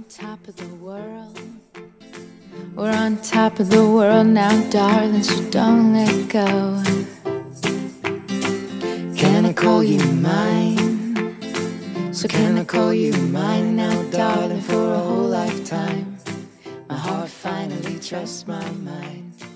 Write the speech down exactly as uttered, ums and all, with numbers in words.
top of the world. We're on top of the world now, darling, so don't let go. Can I call you mine? So can I call you mine now, darling, for a whole lifetime? My heart finally trusts my mind.